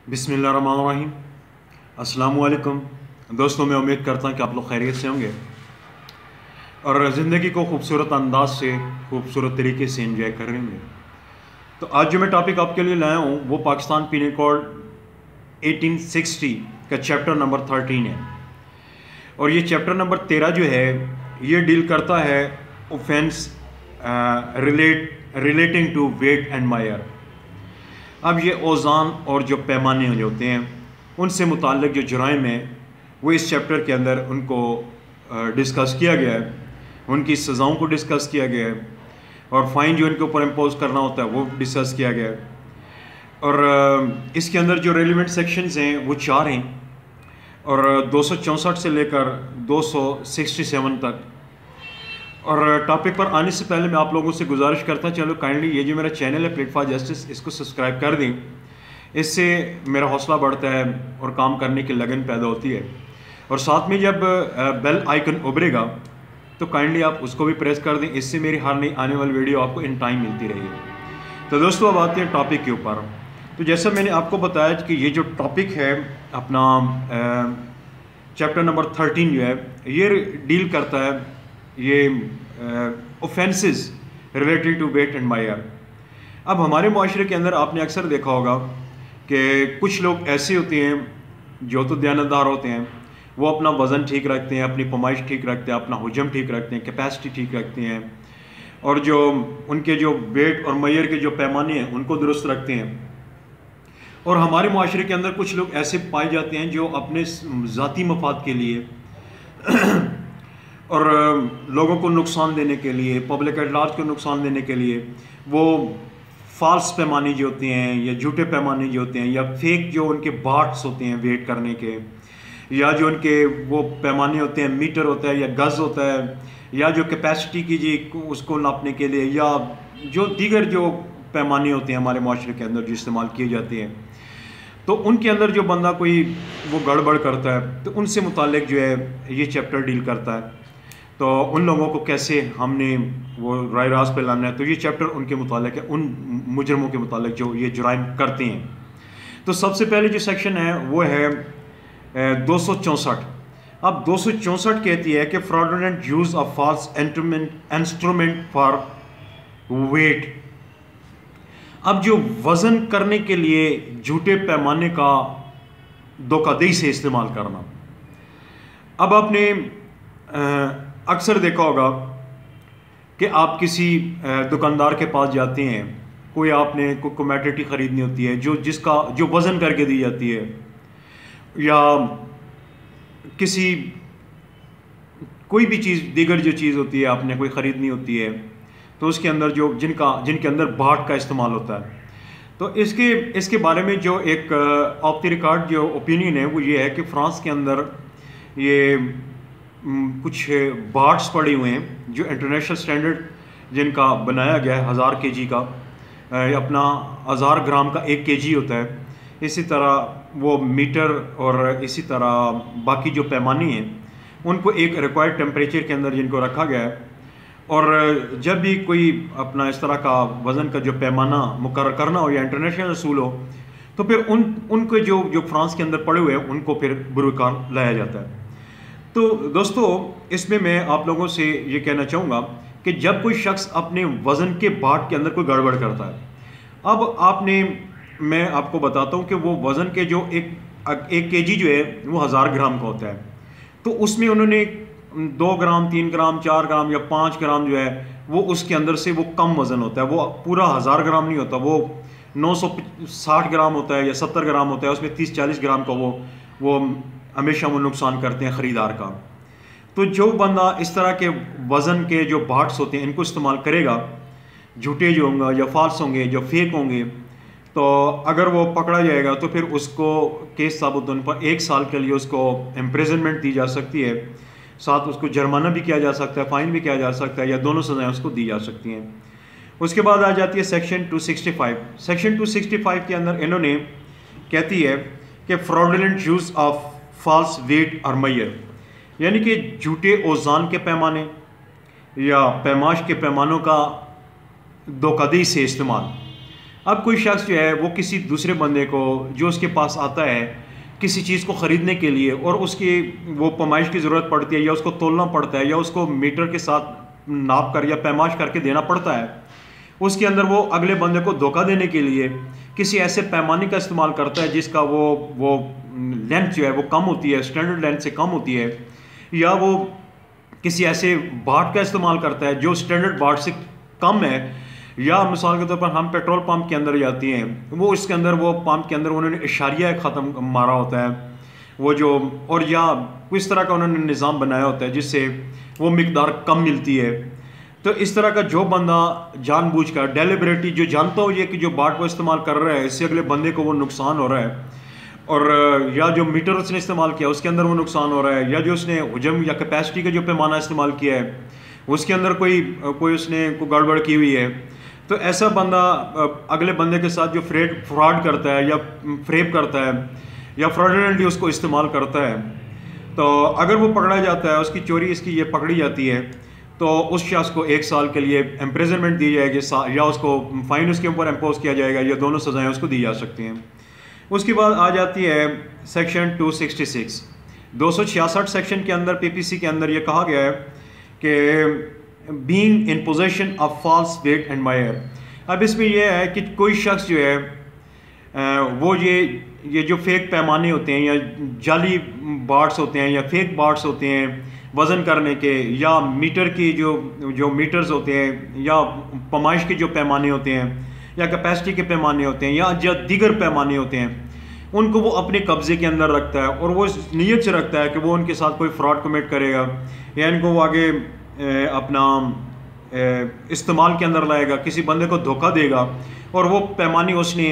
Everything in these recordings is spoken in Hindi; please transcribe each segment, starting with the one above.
बिस्मिल्लाहिर्रहमानिर्रहीम। अस्सलामुअलैकुम दोस्तों, मैं उम्मीद करता हूँ कि आप लोग खैरियत से होंगे और ज़िंदगी को खूबसूरत अंदाज से खूबसूरत तरीके से एंजॉय कर रहे होंगे। तो आज जो मैं टॉपिक आपके लिए लाया हूँ वो पाकिस्तान पीनल कोड 1860 का चैप्टर नंबर 13 है। और ये चैप्टर नंबर 13 जो है ये डील करता है offence relating to weight and measure. अब ये औज़ान और जो पैमाने होते हैं उनसे मुताल्लिक़ जो जुराइम हैं वो इस चैप्टर के अंदर उनको डिस्कस किया गया है, उनकी सज़ाओं को डिस्कस किया गया है और फ़ाइन जो इनके ऊपर इम्पोज करना होता है वो डिस्कस किया गया है। और इसके अंदर जो रेलिवेंट सेक्शंस हैं वो 4 हैं और 264 से लेकर 267 तक। और टॉपिक पर आने से पहले मैं आप लोगों से गुजारिश करता चलो काइंडली ये जो मेरा चैनल है प्लेटफॉर्म जस्टिस, इसको सब्सक्राइब कर दें। इससे मेरा हौसला बढ़ता है और काम करने की लगन पैदा होती है। और साथ में जब बेल आइकन उभरेगा तो काइंडली आप उसको भी प्रेस कर दें, इससे मेरी हर नई आने वाली वीडियो आपको इन टाइम मिलती रहेगी। तो दोस्तों अब आते हैं टॉपिक के ऊपर। तो जैसा मैंने आपको बताया कि ये जो टॉपिक है अपना चैप्टर नंबर 13 जो है ये डील करता है ये offences related to weight and measure. अब हमारे माशरे के अंदर आपने अक्सर देखा होगा कि कुछ लोग ऐसे होते हैं जो तो दयानतदार होते हैं, वो अपना वज़न ठीक रखते हैं, अपनी पैमाइश ठीक रखते हैं, अपना हुजम ठीक रखते हैं, कैपेसिटी ठीक रखते हैं और जो उनके जो वेट और मैयर के जो पैमाने हैं उनको दुरुस्त रखते हैं। और हमारे माशरे के अंदर कुछ लोग ऐसे पाए जाते हैं जो अपने ज़ाती मफाद के लिए और लोगों को नुकसान देने के लिए, पब्लिक एट लार्ज को नुकसान देने के लिए वो फाल्स पैमाने जो होते हैं या झूठे पैमाने जो होते हैं या फेक जो उनके बार्ट्स होते हैं वेट करने के, या जो उनके वो पैमाने होते हैं मीटर होता है या गज़ होता है, या जो कैपेसिटी की जी उसको नापने के लिए, या जो दीगर जो पैमाने होते हैं हमारे माशरे के अंदर जो इस्तेमाल किए जाते हैं, तो उनके अंदर जो बंदा कोई वो गड़बड़ करता है तो उनसे मुताल्लिक़ जो है ये चैप्टर डील करता है। तो उन लोगों को कैसे हमने वो राय रास्त पे लाना है, तो ये चैप्टर उनके मुताल्लिक़ है, उन मुजरमों के मुताल्लिक़ जो ये जुराइम करते हैं। तो सबसे पहले जो सेक्शन है वो है 264। अब 264 कहती है कि fraudulent use of false instrument for weight. अब जो वज़न करने के लिए झूठे पैमाने का धोखाधड़ी से इस्तेमाल करना। अब आपने अक्सर देखा होगा कि आप किसी दुकानदार के पास जाते हैं, कोई आपने कोई कमोडिटी ख़रीदनी होती है जो वज़न करके दी जाती है, या किसी कोई भी चीज़ दीगर जो चीज़ होती है आपने कोई ख़रीदनी होती है, तो उसके अंदर जो जिनके अंदर बाट का इस्तेमाल होता है। तो इसके बारे में जो एक ऑफ द रिकॉर्ड जो ओपिनियन है वो ये है कि फ्रांस के अंदर ये कुछ बार्ट्स पड़े हुए हैं जो इंटरनेशनल स्टैंडर्ड जिनका बनाया गया है 1000 kg का, अपना 1000 ग्राम का 1 kg होता है। इसी तरह वो मीटर और इसी तरह बाकी जो पैमाने हैं उनको एक रिक्वायर्ड टेम्परेचर के अंदर जिनको रखा गया है। और जब भी कोई अपना इस तरह का वज़न का जो पैमाना मुकर्रर करना हो या इंटरनेशनल असूल हो तो फिर उनके जो फ्रांस के अंदर पड़े हुए हैं उनको फिर बुरकार लाया जाता है। तो दोस्तों इसमें मैं आप लोगों से ये कहना चाहूँगा कि जब कोई शख्स अपने वज़न के बाट के अंदर कोई गड़बड़ करता है, अब मैं आपको बताता हूँ कि वो वज़न के जो एक kg जो है वो 1000 ग्राम का होता है, तो उसमें उन्होंने 2 ग्राम 3 ग्राम 4 ग्राम या 5 ग्राम जो है वो उसके अंदर से वो कम वज़न होता है, वो पूरा 1000 ग्राम नहीं होता, वो 960 ग्राम होता है या 70 ग्राम होता है, उसमें 30-40 ग्राम का वो हमेशा वो नुकसान करते हैं ख़रीदार का। तो जो बंदा इस तरह के वज़न के जो बार्ट्स होते हैं इनको इस्तेमाल करेगा, झूठे जो होंगे या फाल्स होंगे जो फेक होंगे, तो अगर वो पकड़ा जाएगा तो फिर उसको केस साबुत होने पर 1 साल के लिए उसको इम्प्रिजनमेंट दी जा सकती है, साथ उसको जुर्माना भी किया जा सकता है, फ़ाइन भी किया जा सकता है, या दोनों सज़ाएँ उसको दी जा सकती हैं। उसके बाद आ जाती है सेक्शन 265। सेक्शन 265 के अंदर इन्होंने कहती है कि fraudulent use of false weight और मैयर, यानी कि झूठे औज़ान के पैमाने या पैमाश के पैमानों का धोखाधड़ी से इस्तेमाल। अब कोई शख्स जो है वो किसी दूसरे बंदे को जो उसके पास आता है किसी चीज़ को ख़रीदने के लिए, और उसकी वो पैमाइश की ज़रूरत पड़ती है या उसको तोलना पड़ता है या उसको मीटर के साथ नाप कर या पैमाइश करके देना पड़ता है, उसके अंदर वो अगले बंदे को धोखा देने के लिए किसी ऐसे पैमाने का इस्तेमाल करता है जिसका वो लेंथ जो है वो कम होती है, स्टैंडर्ड लेंथ से कम होती है, या वो किसी ऐसे बाट का इस्तेमाल करता है जो स्टैंडर्ड बाट से कम है। या मिसाल के तौर पर हम पेट्रोल पंप के अंदर जाती हैं, वो इसके अंदर वो पंप के अंदर उन्होंने इशारिया ख़त्म मारा होता है वो जो, और या किस तरह का उन्होंने निज़ाम बनाया होता है जिससे वो मिकदार कम मिलती है। तो इस तरह का जो बंदा जानबूझकर डेलिबरेटली जो जानता हो ये कि जो बाट को इस्तेमाल कर रहा है इससे अगले बंदे को वो नुकसान हो रहा है, और या जो मीटर उसने इस्तेमाल किया उसके अंदर वो नुकसान हो रहा है, या जो उसने हुजम या कैपेसिटी का जो पैमाना इस्तेमाल किया है उसके अंदर कोई उसने कोई गड़बड़ की हुई है, तो ऐसा बंदा अगले बंदे के साथ जो फ्रॉड करता है या फ्रेब करता है या फ्रॉडुलेंटली उसको इस्तेमाल करता है, तो अगर वो पकड़ा जाता है, उसकी चोरी इसकी ये पकड़ी जाती है, तो उस शख्स को 1 साल के लिए इम्प्रिजनमेंट दी जाएगी या उसको फ़ाइन उसके ऊपर इम्पोज किया जाएगा, या दोनों सज़ाएँ उसको दी जा सकती हैं। उसके बाद आ जाती है सेक्शन 266। 266 सेक्शन के अंदर PPC के अंदर ये कहा गया है कि being in possession of false weight and measure. अब इसमें यह है कि कोई शख्स जो है वो ये जो फेक पैमाने होते हैं या जाली बार्ट्स होते हैं या फेक बार्ट्स होते हैं वज़न करने के, या मीटर की जो मीटर्स होते हैं, या पैमाइश के जो पैमाने होते हैं, या कैपेसिटी के पैमाने होते हैं, या जो दीगर पैमाने होते हैं, उनको वो अपने कब्ज़े के अंदर रखता है और वो इस नीयत से रखता है कि वो उनके साथ कोई फ्रॉड कमिट करेगा या इनको वो आगे अपना इस्तेमाल के अंदर लाएगा, किसी बंदे को धोखा देगा, और वो पैमाने उसने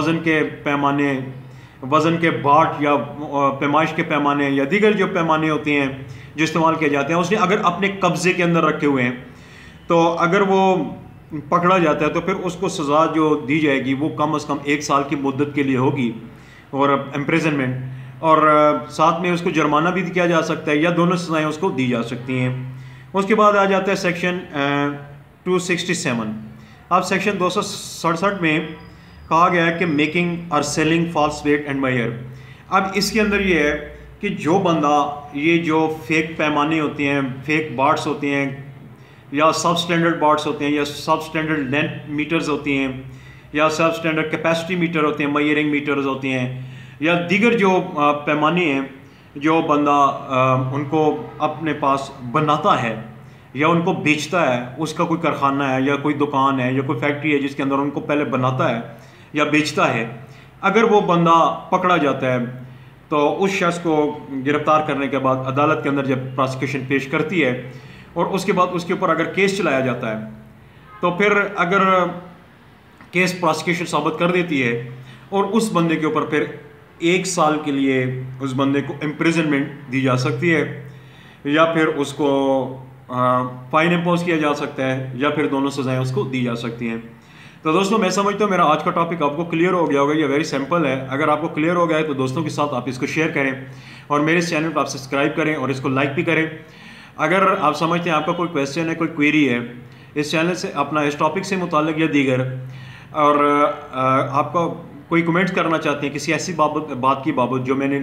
वज़न के बाट या पैमाइश के पैमाने या दीगर जो पैमाने होते हैं जो इस्तेमाल किए जाते हैं उसने अगर अपने कब्ज़े के अंदर रखे हुए हैं, तो अगर वो पकड़ा जाता है तो फिर उसको सज़ा जो दी जाएगी वो कम से कम 1 साल की मुद्दत के लिए होगी और इम्प्रिजनमेंट, और साथ में उसको जुर्माना भी किया जा सकता है या दोनों सज़ाएँ उसको दी जा सकती हैं। उसके बाद आ जाता है सेक्शन 267। अब सेक्शन 267 में कहा गया है कि मेकिंग और selling false weight and measure. अब इसके अंदर ये है कि जो बंदा ये जो फेक पैमाने होते हैं, फेक बार्ट्स होते हैं, या सब स्टैंडर्ड बार्ट्स होते हैं, या सब स्टैंडर्ड लेंथ मीटर्स होती हैं, या सब स्टैंडर्ड कैपेसिटी मीटर होते हैं, मयरिंग मीटर्स होते हैं, या दीगर जो पैमाने हैं जो बंदा उनको अपने पास बनाता है या उनको बेचता है, उसका कोई कारखाना है या कोई दुकान है या कोई फैक्ट्री है जिसके अंदर उनको पहले बनाता है या बेचता है, अगर वो बंदा पकड़ा जाता है तो उस शख्स को गिरफ्तार करने के बाद अदालत के अंदर जब प्रोसिक्यूशन पेश करती है और उसके बाद उसके ऊपर अगर केस चलाया जाता है, तो फिर अगर केस प्रोसिक्यूशन साबित कर देती है और उस बंदे के ऊपर फिर 1 साल के लिए उस बंदे को इम्प्रिजनमेंट दी जा सकती है, या फिर उसको फाइन इम्पोज किया जा सकता है, या फिर दोनों सज़ाएँ उसको दी जा सकती हैं। तो दोस्तों मैं समझता हूँ मेरा आज का टॉपिक आपको क्लियर हो गया होगा। ये वेरी सिंपल है। अगर आपको क्लियर हो गया है तो दोस्तों के साथ आप इसको शेयर करें और मेरे इस चैनल को आप सब्सक्राइब करें और इसको लाइक भी करें। अगर आप समझते हैं आपका कोई क्वेश्चन है, कोई क्वेरी है इस चैनल से अपना इस टॉपिक से मुताल्लिक या दीगर, और आपका कोई कमेंट्स करना चाहते हैं किसी ऐसी बात की बाबत जो मैंने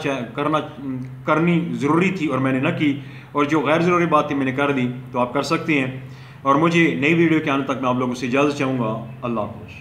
करनी ज़रूरी थी और मैंने ना की, और जो गैर ज़रूरी बात थी मैंने कर दी, तो आप कर सकते हैं। और मुझे नई वीडियो के आने तक मैं आप लोगों से इजाज़त चाहूँगा। अल्लाह हाफ़िज़।